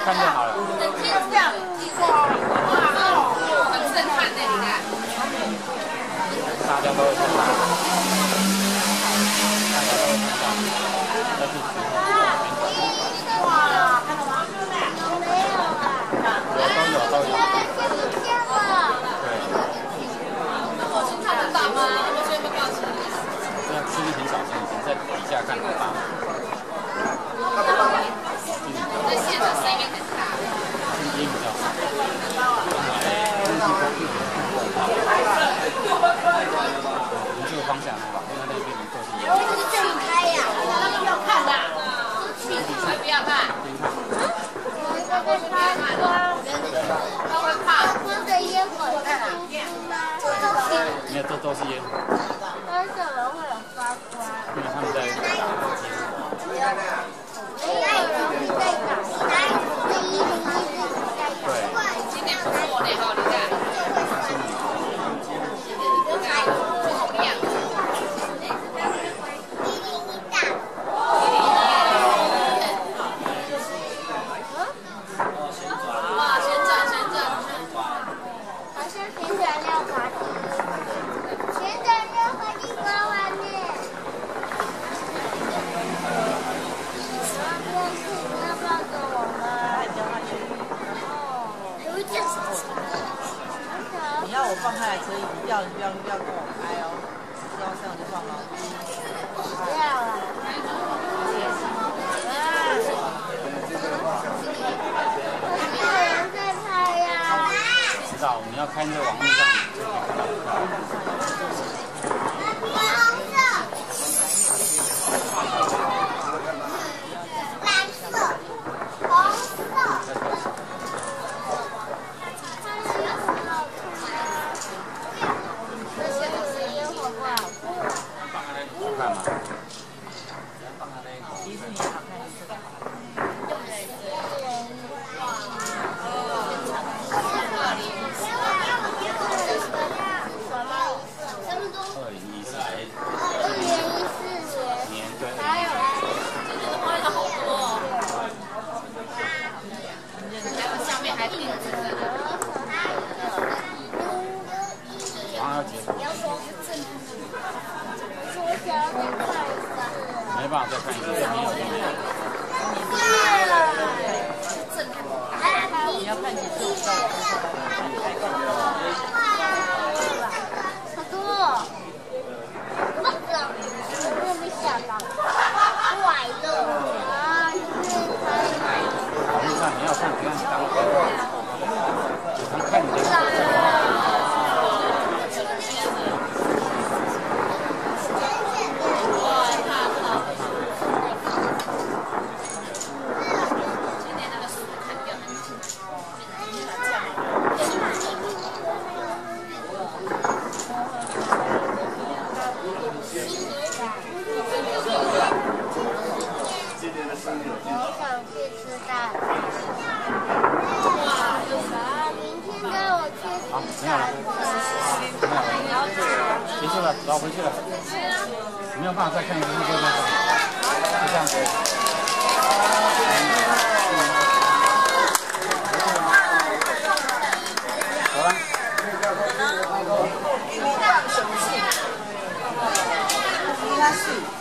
看就好了。 很精彩，哇，很震撼的，你看。 大家都会看到，大家都会看到，这是哇，看到吗？没有啊。 都有。对。 那火星看得到吗？火星有没有抱起来？ 这样视力很小心，在底下看很大。 在现场声音很大。 声音比较大。从这个方向来吧，因为那边离都是烟。 这是正开呀，那个不要看的，才不要看。他会怕。这个烟火是吗？ 没有，这都是烟。 为什么会有发光？ 因为他们在打火机。 没有人在打。对。今年不错呢，哈，你看。好亮。哇，先转。好像旋转溜滑梯。旋转溜滑梯玩完呢。不要抱着我们。有一点什么？ 你要我放开来可以，你不要跟我拍哦。要这样就放了。 不要了。有人在拍呀。 知道，你要看这网络上就可以看到。 蓝色、红色。这些都是烟火不好看。 好看吗？ 迪士尼好看一次。 年对。 还有好多。还有下面还钉子的。 马上要结束。 你要说是正我想要再看一次。 没办法再看一次，这没有电影。 你要看几次？我知道我好多。我没想到。坏了。 网络上你要看，不要当看你的。 我想去吃蛋。哇，明天带我去吃蛋。 结束了，走回去了。没有办法再看一次，就这样子。好了。 应该是。